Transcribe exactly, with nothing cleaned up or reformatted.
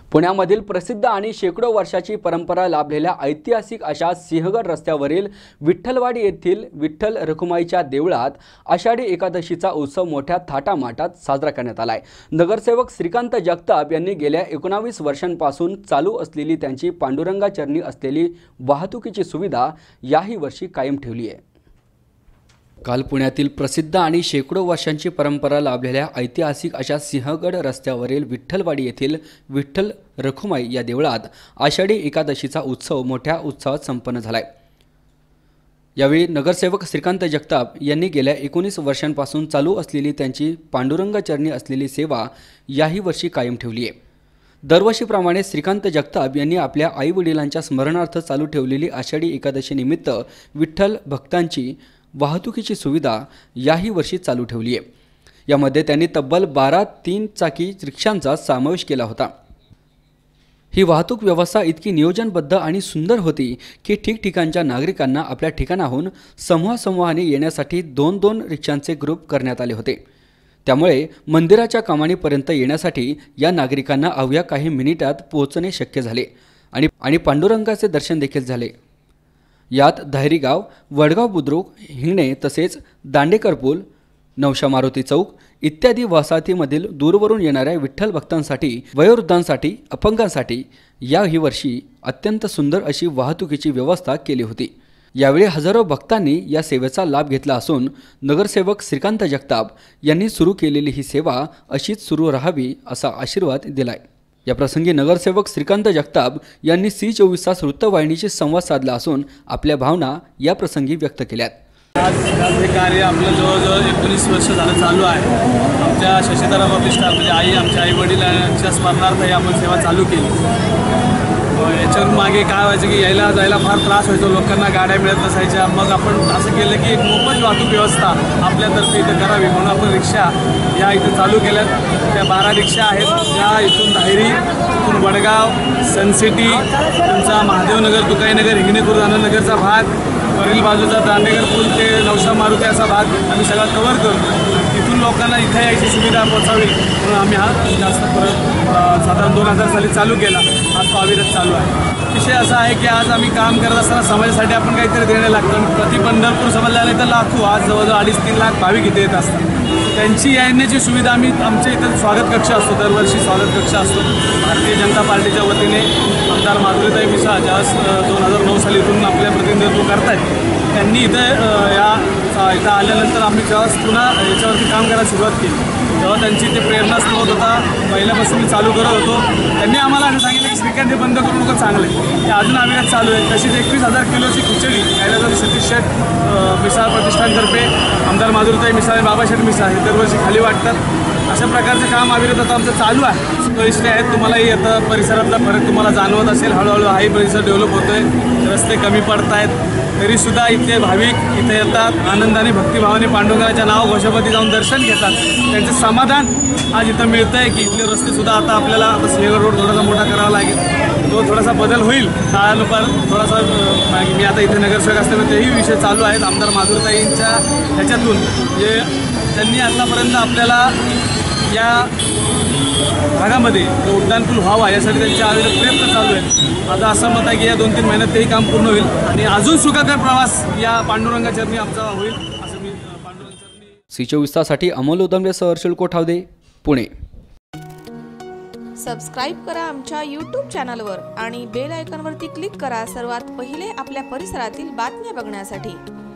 पुण्यामधील प्रसिद्ध आणि शेकडो वर्षाची परंपरा लाभलेल्या ऐतिहासिक अशा सिंहगड रस्त्यावरील विठ्ठलवाडी येथील विठ्ठल रखुमाईच्या देवळात आषाढी एकादशीचा उत्सव मोठ्या थाटामाटात साजरा करण्यात आलाय। नगरसेवक श्रीकांत जगताप यांनी गेल्या एकोणावीस वर्षांपासून चालू असलेली त्यांची पांडुरंगाचरणी असलेली वाहतुकीची सुविधा याही वर्षी कायम ठेवली आहे। काल पुण्यातील प्रसिद्ध आणि शेकडो वर्षांची परंपरा लाभलेल्या ऐतिहासिक अशा सिंहगड रस्त्यावरील विठ्ठलवाडी येथील विठ्ठल रखुमाई या देवळात आषाढी एकादशीचा उत्सव मोठ्या उत्साहात संपन्न झालाय। यावेळी नगरसेवक श्रीकांत जगताप यांनी गेल्या एकोणीस वर्षांपासून चालू असलेली त्यांची पांडुरंगाचरणी असलेली सेवा याही वर्षी कायम ठेवली आहे। दरवर्षीप्रमाणे श्रीकांत जगताप यांनी आपल्या आई वडिलांच्या स्मरणार्थ चालू ठेवलेली आषाढी एकादशी निमित्त विठ्ठल भक्तांची वाहतुकीची सुविधा याही वर्षी चालू ठेवली आहे। यामध्ये त्यांनी तब्बल बारा तीन चाकी रिक्षांचा समावेश केला होता। ही वाहतूक व्यवस्था इतकी नियोजनबद्ध आणि सुंदर होती की ठिकठिकाणच्या नागरिकांना आपल्या ठिकाणाहून समूह समूहाने येण्यासाठी दोन दोन रिक्षांचे ग्रुप करण्यात आले होते। त्यामुळे मंदिराच्या कमानीपर्यंत येण्यासाठी या नागरिकांना अवघ्या काही मिनिटात पोहोचणे शक्य झाले आणि आणि पांडुरंगाचे दर्शन देखील झाले। यात धायरीगाव, वडगाव बुद्रुक, हिंगणे तसेच दांडेकर पूल, नवशा मारुती चौक इत्यादी वसाहतीमधील दूरवरून येणाऱ्या विठ्ठल भक्तांसाठी, वयोवृद्धांसाठी, अपंगांसाठी याही वर्षी अत्यंत सुंदर अशी वाहतुकीची व्यवस्था केली होती। यावेळी हजारो भक्तांनी या सेवेचा लाभ घेतला असून नगरसेवक श्रीकांत जगताप यांनी सुरू केलेली ही सेवा अशीच सुरू राहावी असा आशीर्वाद दिलाय। या प्रसंगी नगरसेवक श्रीकांत जगताप यांनी सी चोवीस तास वृत्तवाहिनीशी संवाद साधला असून आपल्या भावना या प्रसंगी व्यक्त केल्यात। आज हे कार्य आपलं जवळजवळ एकोणीस वर्ष झालं चालू आहे। आमच्या शशिधरा प्रतिष्ठान म्हणजे आई आमच्या आई वडिलांच्या स्मरणार्थ ही आपण सेवा चालू केली। याच्यावर मागे काय व्हायचं की यायला जायला फार त्रास व्हायचा, लोकांना गाड्या मिळत नसायच्या। मग आपण असं केलं की एक मोफत वाहतूक व्यवस्था आपल्यातर्फे इथं करावी म्हणून आपण रिक्षा या इथं चालू केल्यात। त्या बारा रिक्षा आहेत ज्या इथून धायरी, इथून वडगाव, सनसिटी, तुमचा महादेवनगर, तुकाईनगर, हिंगणेपूर, आनंदनगरचा भाग, वरील बाजूचा दांडेकर पूल ते नवशा मारुती असा भाग आम्ही सगळा कव्हर करतो। इथून लोकांना इथे यायची सुविधा पोचावी म्हणून आम्ही हा जास्त परत साधारण दोन हजार साली चालू केला। आज तो अविरत चालू आहे। विषय असा आहे की आज आम्ही काम करत असताना समाजासाठी आपण काहीतरी देणं लागतं। प्रति पंढरपूर समाजाला नाही तर लाखो, आज जवळजवळ अडीच तीन लाख भाविक इथे येत असतात। त्यांची येण्याची सुविधा आम्ही आमच्या इथं स्वागत कक्ष असतो, दरवर्षी स्वागत कक्ष असतो भारतीय जनता पार्टीच्या वतीने। आमदार माधुरीताई मिसाळ ज्या दोन हजार नऊ साली इथून आपल्या प्रतिनिधित्व करतायत, त्यांनी इथं या इथं आल्यानंतर आम्ही जेव्हा पुन्हा याच्यावरती काम करायला सुरुवात केली तेव्हा त्यांची ते प्रेरणास्त्रोत होता। पहिल्यापासून मी चालू करत होतो। त्यांनी आम्हाला असं सांगितलं की श्रीकांत हे बंद करू नका, चांगलं आहे, ते अजून अविरत चालू आहे। तशीच एकवीस हजार किलोची खिचडी कैलासवासी सतीश शेठ मिसाळ प्रतिष्ठानतर्फे आमदार माधुरीताई मिसाळ आणि बाबाशेठ मिसाळ हे दरवर्षी खाली वाटतात। अशा प्रकारचं काम अविरत आता आमचं चालू आहे। परिसर आहेत, तुम्हालाही आता परिसरातला फरक तुम्हाला जाणवत असेल। हळूहळू हाही परिसर डेव्हलप होतोय, रस्ते कमी पडत आहेत, तरीसुद्धा इथले भाविक इथे येतात, आनंदाने भक्तिभावाने पांडुरंगाच्या नाव घोषापती जाऊन दर्शन घेतात। त्यांचं समाधान आज इथं मिळतं आहे की इथले रस्तेसुद्धा आता आपल्याला आता सिंहगड रोड थोडासा मोठा करावा लागेल, तो थोडासा बदल होईल काळानुसार थोडासा। मी आता इथे नगरसेवक असल्यामुळे तेही विषय चालू आहेत। आमदार माधुरीताईंच्या ह्याच्यातून जे त्यांनी आतापर्यंत आपल्याला या भागामध्ये उड्डाणपूल व्हावा यासाठी त्यांचे अविरत प्रयत्न चालू आहेत। माझं असं मत आहे की या दोन तीन महिन्यात तेही काम पूर्ण होईल आणि अजून सुखकर प्रवास या पांडुरंगाचरणी आमचा होईल असं मी पांडुरंगाचरणी। सी चोवीस ताससाठी अमोल उदमरेसह हर्षल कोठावदे, पुणे। सबस्क्राईब करा आमच्या यूट्यूब चॅनलवर आणि बेल आयकॉनवरती क्लिक करा सर्वात पहिले आपल्या परिसरातील बातम्या बघण्यासाठी।